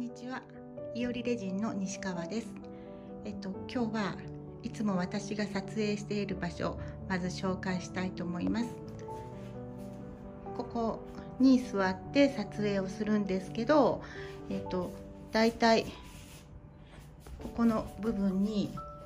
にちは。いおりレジンの西川です。今日はいつも私が撮影している場所をまず紹介したいと思います。ここに座って撮影をするんですけど、だいたいここの部分に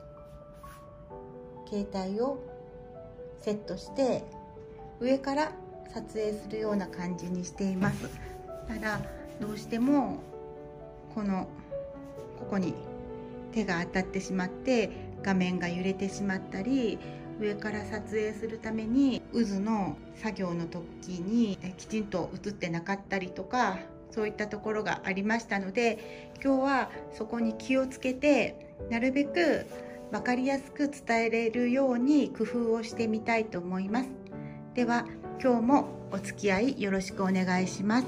携帯をセットして上から撮影するような感じにしています。ただどうしてもここに手が当たってしまって画面が揺れてしまったり、上から撮影するために渦の作業の時にきちんと映ってなかったりとか、そういったところがありましたので、今日はそこに気をつけてなるべく分かりやすく伝えれるように工夫をしてみたいと思います。では今日もお付き合いよろしくお願いします。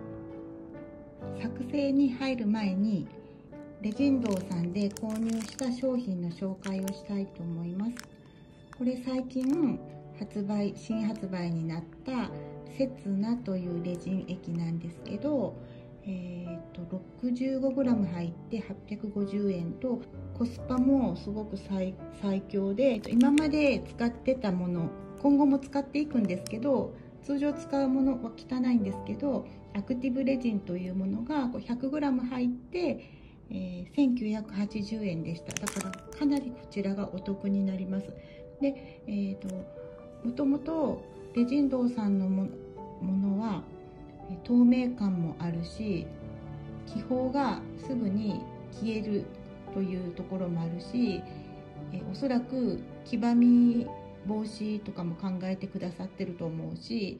作成に入る前にレジン堂さんで購入した商品の紹介をしたいと思います。これ最近新発売になったセツナというレジン液なんですけど、65g 入って850円とコスパもすごく最強で、今まで使ってたもの、今後も使っていくんですけど、通常使うものは汚いんですけど、アクティブレジンというものが 100g 入って1980円でした。だからかなりこちらがお得になります。で、もともとレジン堂さんのものは透明感もあるし、気泡がすぐに消えるというところもあるし、おそらく黄ばみ防止とかも考えてくださってると思うし、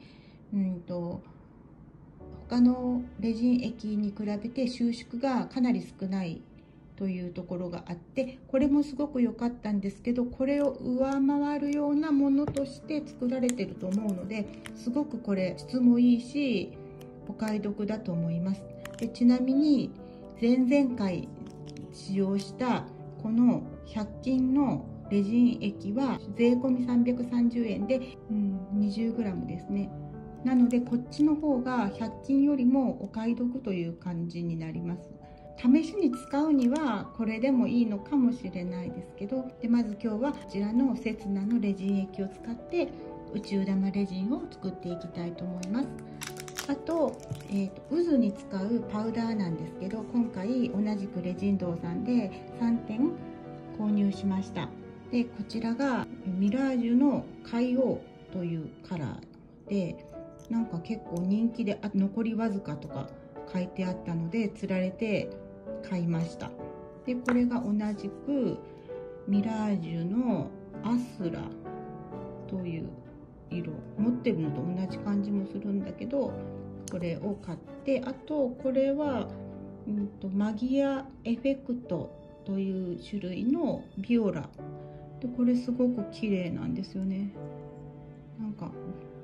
他のレジン液に比べて収縮がかなり少ないというところがあって、これもすごく良かったんですけど、これを上回るようなものとして作られてると思うので、すごくこれ質もいいしお買い得だと思います。でちなみに前々回使用したこの100均のレジン液は税込み330円で、20g ですね。なのでこっちの方が100均よりもお買い得という感じになります。試しに使うにはこれでもいいのかもしれないですけど、まず今日はこちらのセツナのレジン液を使って宇宙玉レジンを作っていきたいと思います。あと、渦に使うパウダーなんですけど、今回同じくレジン堂さんで3点購入しました。でこちらがミラージュの海王というカラーで、なんか結構人気で残りわずかとか書いてあったのでつられて買いました。でこれが同じくミラージュのアスラという色、持ってるのと同じ感じもするんだけど、これを買って、あとこれは、マギアエフェクトという種類のビオラで、これすごく綺麗なんですよね。なんか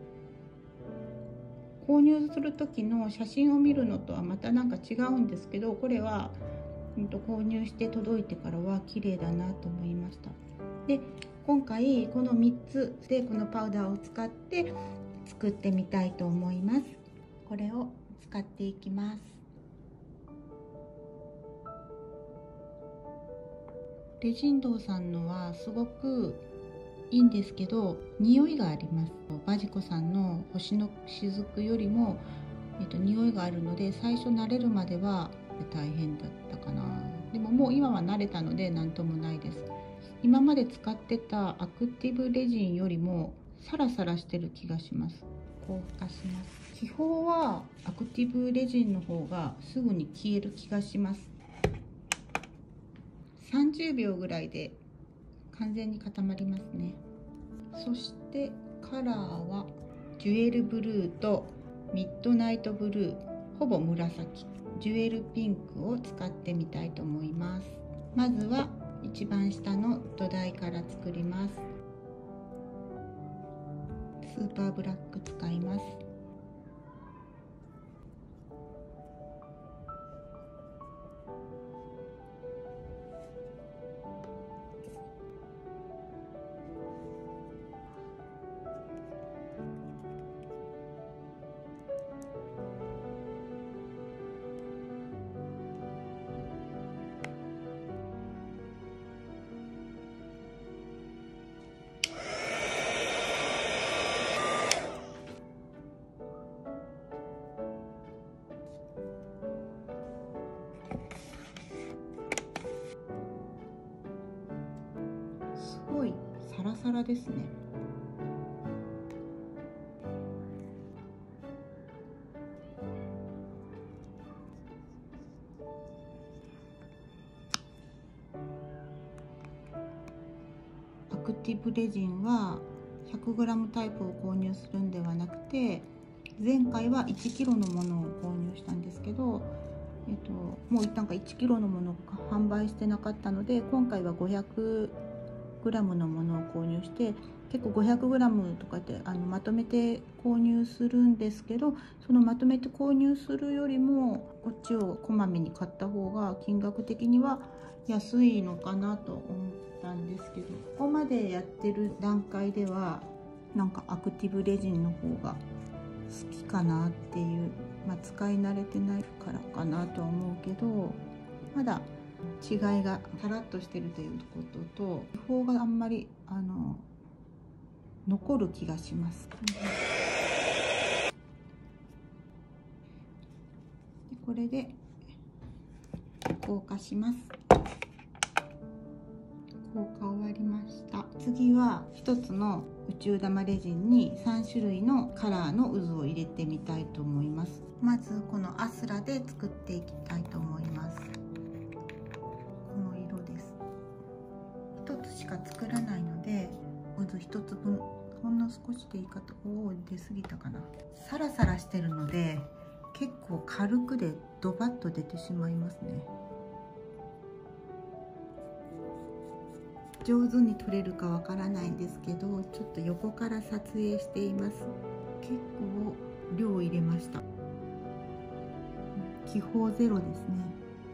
購入する時の写真を見るのとはまたなんか違うんですけど、これは、購入して届いてからは綺麗だなと思いました。で今回この3つでこのパウダーを使って作ってみたいと思います。これを使っていきます。レジン堂さんのはすごくいいんですけど、匂いがあります。バジコさんの星の雫よりも、匂いがあるので、最初慣れるまでは大変だったかな。でももう今は慣れたので何ともないです。今まで使ってたアクティブレジンよりもサラサラしてる気がします。こう蓋します。気泡はアクティブレジンの方がすぐに消える気がします。30秒ぐらいで完全に固まりますね。そしてカラーはジュエルブルーとミッドナイトブルー、ほぼ紫、ジュエルピンクを使ってみたいと思います。まずは一番下の土台から作ります。スーパーブラック使います。 サラですね。アクティブレジンは 100g タイプを購入するんではなくて、前回は 1kg のものを購入したんですけど、もうなんか 1kg のものが販売してなかったので、今回は 500g のものを購入して、結構 500g とかってまとめて購入するんですけど、そのまとめて購入するよりもこっちをこまめに買った方が金額的には安いのかなと思ったんですけど、ここまでやってる段階ではなんかアクティブレジンの方が好きかなっていう、使い慣れてないからかなとは思うけど、まだ違いがさらっとしてるということと、気泡があんまり残る気がします。これで硬化します。硬化終わりました。次は1つの宇宙玉レジンに3種類のカラーの渦を入れてみたいと思います。まずこのアスラで作っていきたいと思います。この色です。1つしか作らないので、渦1つ分、ほんの少しでいいかと。出過ぎたかな。サラサラしてるので結構軽くでドバッと出てしまいますね。上手に撮れるかわからないんですけど、ちょっと横から撮影しています。結構量入れました。気泡ゼロですね。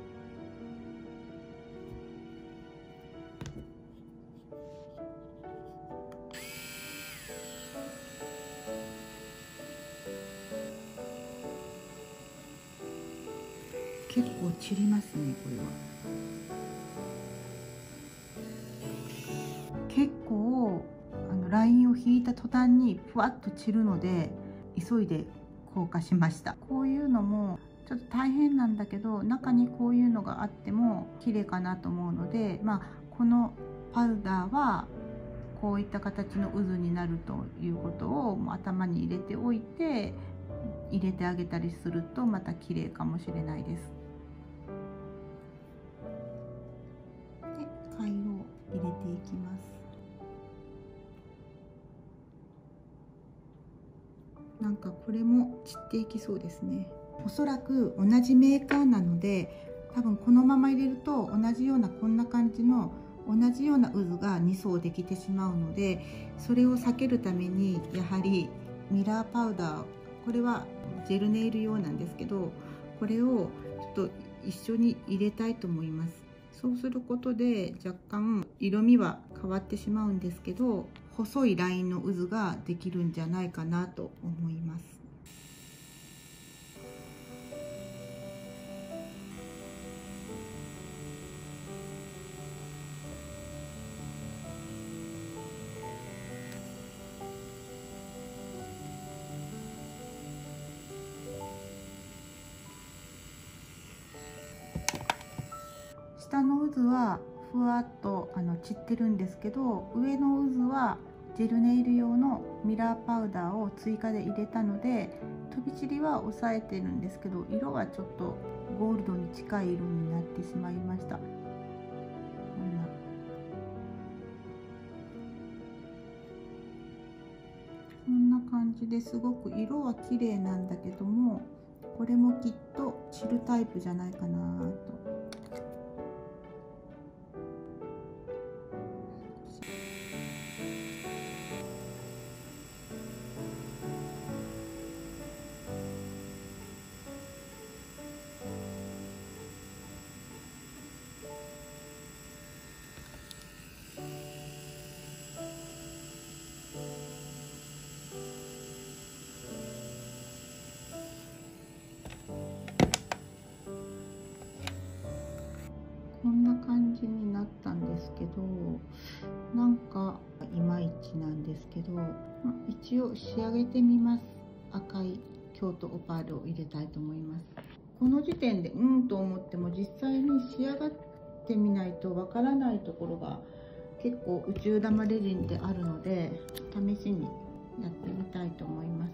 結構散りますね、これは。結構ラインを引いた途端にふわっと散るので、急いで硬化しました。こういうのもちょっと大変なんだけど、中にこういうのがあっても綺麗かなと思うので、このパウダーはこういった形の渦になるということを頭に入れておいて、入れてあげたりするとまた綺麗かもしれないです。で、貝を入れていきます。なんかこれも散っていきそうですね。おそらく同じメーカーなので、多分このまま入れると同じようなこんな感じの同じような渦が2層できてしまうので、それを避けるためにやはりミラーパウダー、これはジェルネイル用なんですけど、これをちょっと一緒に入れたいと思います。そうすることで若干色味は変わってしまうんですけど、細いラインの渦ができるんじゃないかなと思います。下の渦はふわっと散ってるんですけど、上の渦はジェルネイル用のミラーパウダーを追加で入れたので、飛び散りは抑えてるんですけど、色はちょっとゴールドに近い色になってしまいました。こんな感じですごく色は綺麗なんだけども、これもきっと散るタイプじゃないかなと。こんな感じになったんですけど、なんかいまいちなんですけど、一応仕上げてみます。赤い京都オパールを入れたいと思います。この時点でと思っても、実際に仕上がってみないとわからないところが結構宇宙玉レジンってあるので、試しにやってみたいと思います。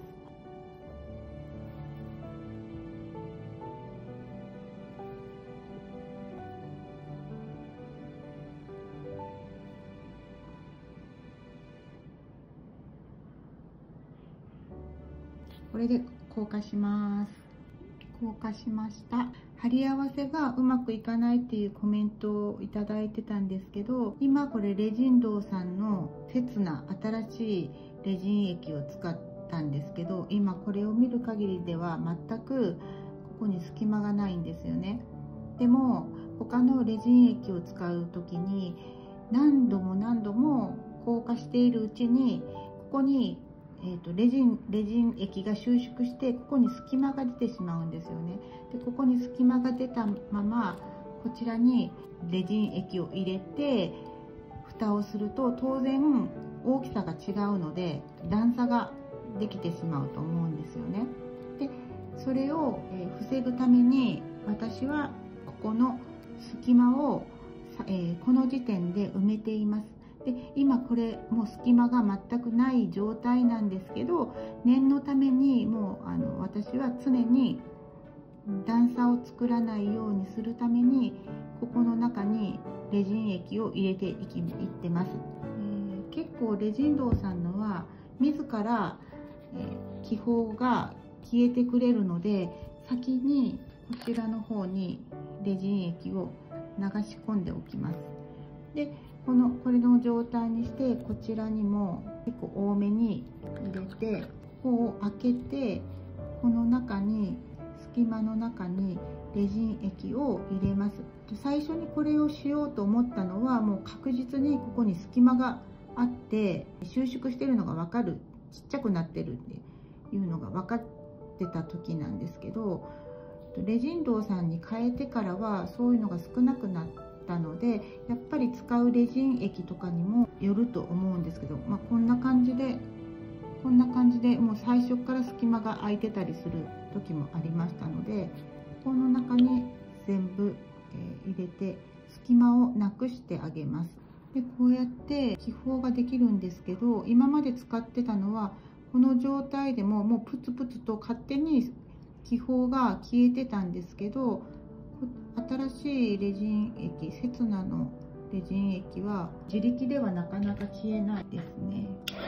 これで硬化します。硬化しました。貼り合わせがうまくいかないっていうコメントをいただいてたんですけど、今これレジン堂さんの刹那新しいレジン液を使ったんですけど、今これを見る限りでは全くここに隙間がないんですよね。でも他のレジン液を使う時に何度も何度も硬化しているうちにここにレジン液が収縮してここに隙間が出てしまうんですよね。でここに隙間が出たままこちらにレジン液を入れて蓋をすると当然大きさが違うので段差ができてしまうと思うんですよね。でそれを防ぐために私はここの隙間をこの時点で埋めています。で今これもう隙間が全くない状態なんですけど、念のためにもう私は常に段差を作らないようにするためにここの中にレジン液を入れていってます。結構レジン堂さんのは自ら、気泡が消えてくれるので先にこちらの方にレジン液を流し込んでおきます。でこれの状態にしてこちらにも結構多めに入れてここを開けてこの中に隙間の中にレジン液を入れます。最初にこれをしようと思ったのはもう確実にここに隙間があって収縮してるのが分かる、ちっちゃくなってるっていうのが分かってた時なんですけど、レジン堂さんに変えてからはそういうのが少なくなったので、やっぱり使うレジン液とかにもよると思うんですけど、こんな感じでもう最初から隙間が空いてたりする時もありましたので、この中に全部入れて隙間をなくしてあげます。でこうやって気泡ができるんですけど、今まで使ってたのはこの状態でももうプツプツと勝手に気泡が消えてたんですけど、新しいレジン液、刹那のレジン液は自力ではなかなか消えないですね。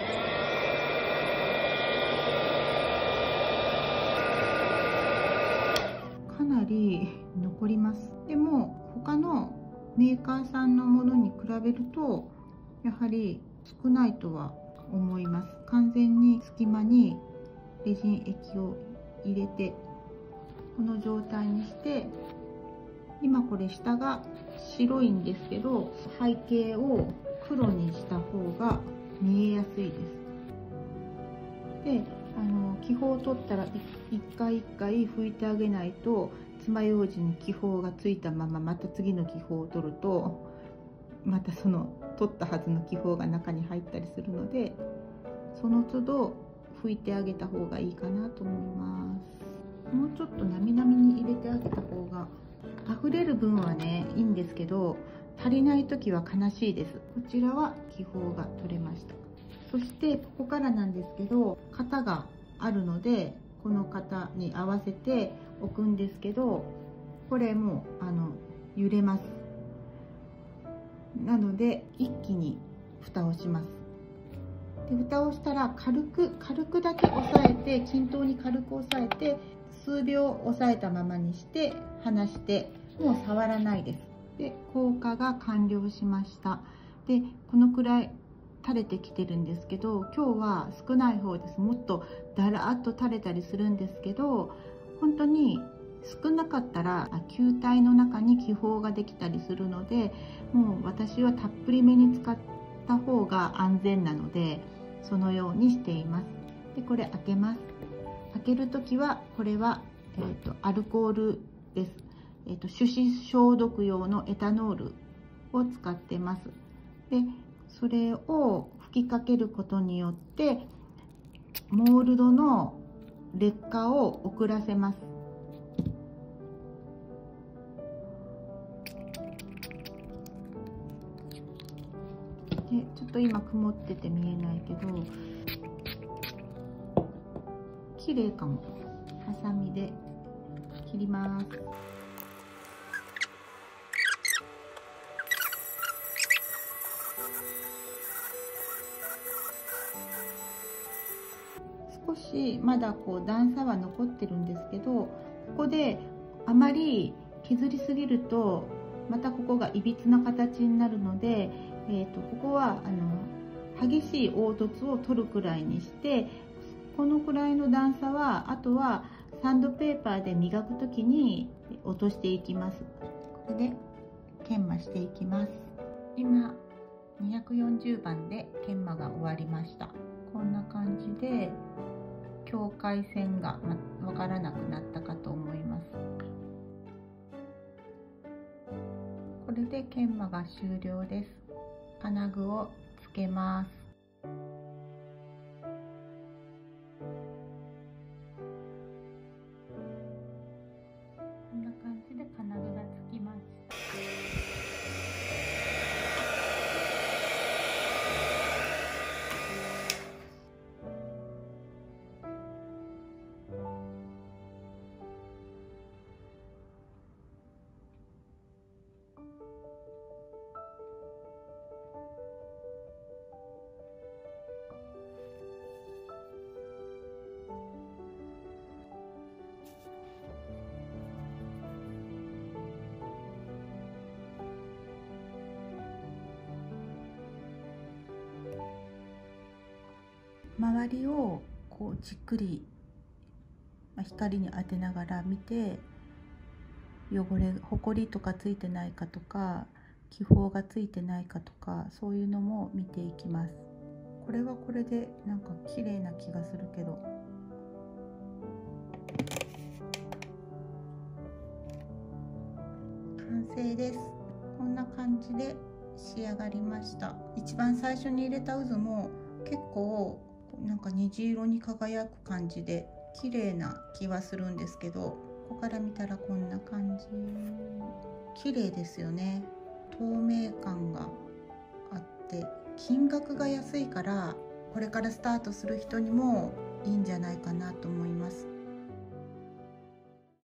かなり残ります。でも他のメーカーさんのものに比べるとやはり少ないとは思います。完全に隙間にレジン液を入れてこの状態にして、今これ下が白いんですけど背景を黒にした方が見えやすいです。で気泡を取ったら一回一回拭いてあげないと爪楊枝に気泡がついたまままた次の気泡を取るとまたその取ったはずの気泡が中に入ったりするので、その都度拭いてあげた方がいいかなと思います。もうちょっとなみなみに入れてあげた方が、溢れる分はねいいんですけど足りない時は悲しいです。こちらは気泡が取れました。そしてここからなんですけど、型があるのでこの型に合わせて置くんですけど、これもう揺れます。なので一気に蓋をします。で蓋をしたら軽くだけ押さえて、均等に軽く押さえて数秒押さえたままにして離して、もう触らないです。で硬化が完了しました。でこのくらい垂れてきてるんですけど、今日は少ない方です。もっとだらっと垂れたりするんですけど、本当に少なかったら球体の中に気泡ができたりするので、もう私はたっぷりめに使った方が安全なのでそのようにしています。でこれ開けます。開ける時はこれは、アルコールです。手指消毒用のエタノールを使ってます。でそれを吹きかけることによってモールドの劣化を遅らせます。 と今曇ってて見えないけど綺麗かも。ハサミで切ります。少しまだこう段差は残ってるんですけど、ここであまり削りすぎるとまたここがいびつな形になるので、ここは激しい凹凸を取るくらいにして、このくらいの段差はあとはサンドペーパーで磨くときに落としていきます。これで研磨していきます。今240番で研磨が終わりました。こんな感じで境界線がわからなくなったかと思います。これで研磨が終了です。金具をつけます。こんな感じで金具がつきました。周りをこうじっくり光に当てながら見て、ほこりとかついてないかとか気泡がついてないかとか、そういうのも見ていきます。これはこれでなんか綺麗な気がするけど、完成です。こんな感じで仕上がりました。一番最初に入れた渦も結構なんか虹色に輝く感じで綺麗な気はするんですけど、ここから見たらこんな感じ。綺麗ですよね。透明感があって金額が安いから、これからスタートする人にもいいんじゃないかなと思います。